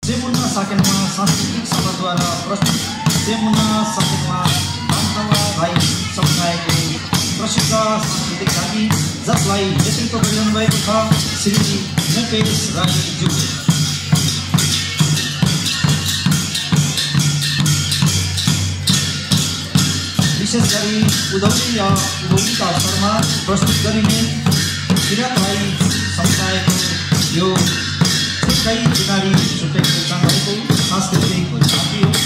सेमुना साकेनमा सांस्कृतिक सभाद्वारा प्रस्तुत सेमुना साकेनमा बान्तवा राई समुदायको प्रसिद्ध सांस्कृतिक झाँकी जसलाई नेतृत्व गरिरहनु भएको छ श्री मुकेश राईज्यू। विशेष गरी उधौली या उधौलीका स्तरमा प्रस्तुत गरिने किरात राई समुदायको यो छुट्टै चिनारी छुट्टै पहिचान भएको सांस्कृतिक झाँकी हो।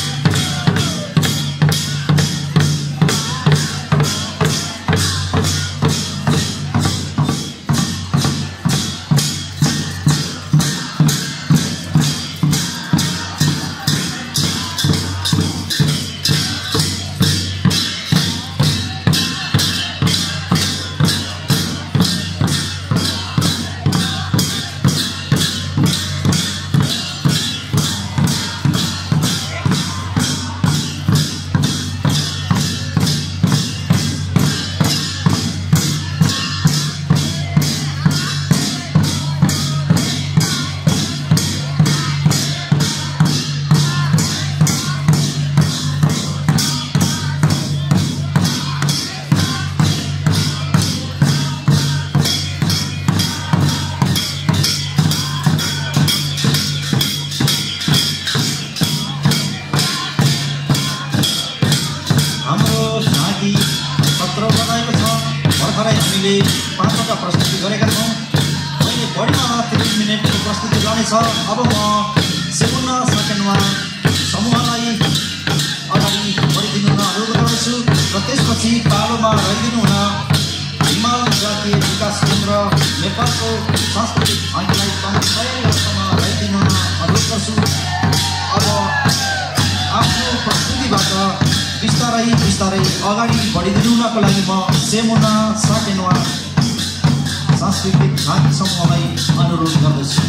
भर्खरै हामीले 5वटा प्रस्तुति गरेका छौँ। अहिले बढीमा 30 मिनेटको प्रस्तुति रहनेछ। अब म सेमुना साकेनमा समूहलाई अगाडि बढिदिनु हुन अनुरोध गर्दछु र त्यसपछि पालोमा रहिदिनु हुन हिमाल जातीय विकास केन्द्र नेपालको सांस्कृतिक झाँकीलाई तयारीसम्म रहिदिनु हुन अनुरोध गर्छु। अब आफ्नो प्रस्तुतिबाट बिस्तारै अगाडि बढिदिनु हुनको लागि म सेमुना साकेनमा सांस्कृतिक झाँकी समूहलाई अनुरोध गर्दछु।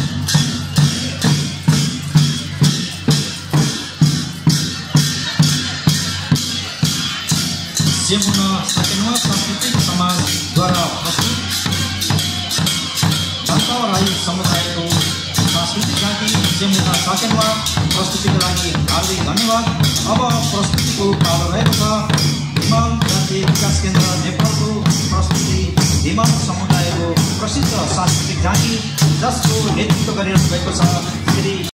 सेमुना साकेनमा सांस्कृतिक समाजद्वारा प्रस्तुत बान्तवा राई समुदायको सांस्कृतिक झाँकी सेमुना साकेनमा प्रस्तुतिको लागि हार्दिक धन्यवाद। अब प्रस्तुतिको पालो रहेको छ हिमाल जातीय विकास केन्द्र नेपालको प्रस्तुति हिमाल समुदायको प्रसिद्ध सांस्कृतिक झाँकी जसको नेतृत्व गरिरहनु भएको छ श्री